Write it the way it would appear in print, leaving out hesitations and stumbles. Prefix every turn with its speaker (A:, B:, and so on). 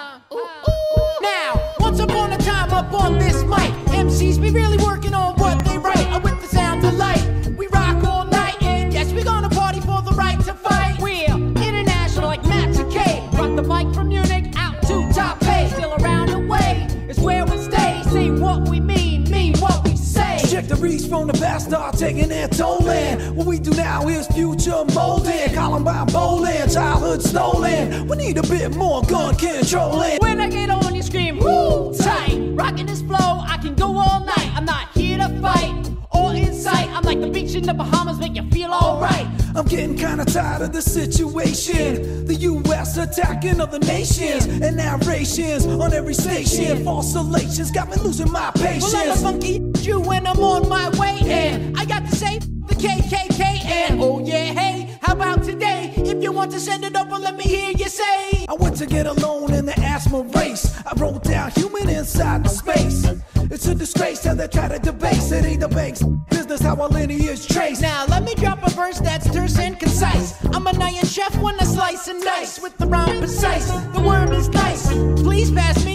A: Now, once upon a time up on this mic, MCs be really working on what they write. With the sound of light, we rock all night, and yes, we gonna party for the right to fight. We're international like Matt K. Rock the mic from Munich out to Taipei. Still around the way is where we stay. Say what we mean what we say.
B: Check the reach from the past, start taking their tolling. What we do now is future molding. Columbine bowling, childhood stolen. We need a bit more gun controlling.
A: When I get on, you scream, woo, tight. Rocking this flow, I can go all night. I'm not here to fight or incite. I'm like the beach in the Bahamas, make you feel alright.
B: I'm getting kinda tired of the situation. The US attacking other nations, and narrations on every station. False relations got me losing my patience.
A: Well, I'm a funky Jew when I'm on my way, and I got to say the KKK, and oh yeah, hey, how about today? If you want to send it over, let me hear you say.
B: I went to get alone in the asthma race. I wrote down human inside the space. It's a disgrace how they try to debase. It ain't the bank's business how our lineage trace.
A: Now let me drop a verse that's terse and concise. I'm an iron chef when I slice and dice with the rhyme precise. The word is nice. Please pass me